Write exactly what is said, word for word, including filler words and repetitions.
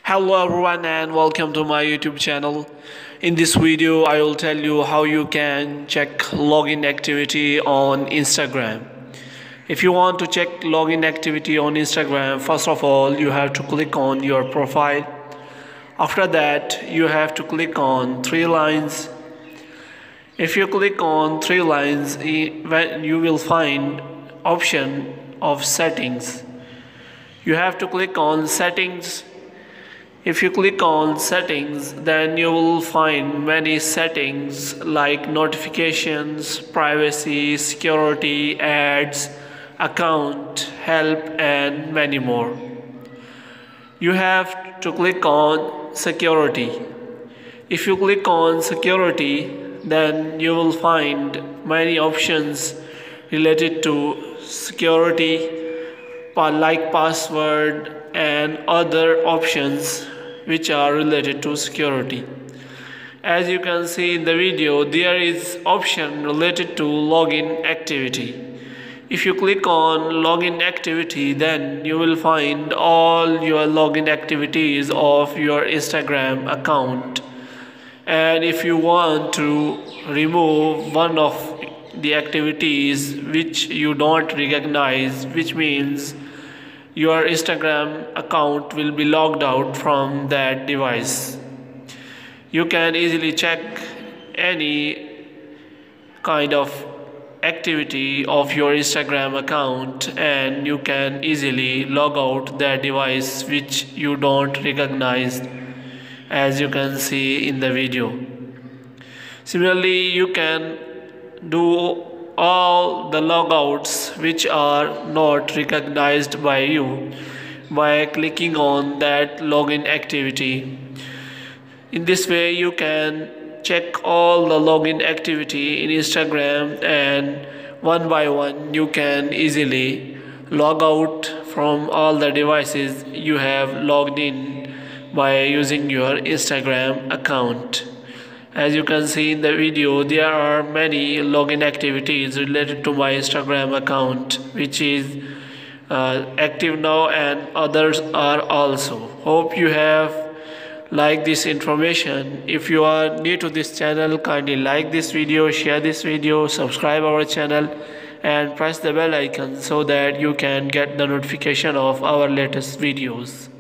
Hello everyone and welcome to my YouTube channel. In this video I will tell you how you can check login activity on Instagram. If you want to check login activity on Instagram, first of all you have to click on your profile. After that you have to click on three lines. If you click on three lines, you will find option of settings. You have to click on settings. If you click on settings, then you will find many settings like notifications, privacy, security, ads, account, help, and many more. You have to click on security. If you click on security, then you will find many options related to security, like password and other options which are related to security. As you can see in the video, there is option related to login activity. If you click on login activity, then you will find all your login activities of your Instagram account. And if you want to remove one of the activities which you don't recognize, which means your Instagram account will be logged out from that device, you can easily check any kind of activity of your Instagram account and you can easily log out that device which you don't recognize, as you can see in the video. Similarly, you can do all the logouts which are not recognized by you by clicking on that login activity. In this way you can check all the login activity in Instagram, and one by one you can easily log out from all the devices you have logged in by using your Instagram account. As you can see in the video, there are many login activities related to my Instagram account which is uh, active now, and others are also. Hope you have liked this information. If you are new to this channel, kindly like this video, share this video, subscribe our channel and press the bell icon so that you can get the notification of our latest videos.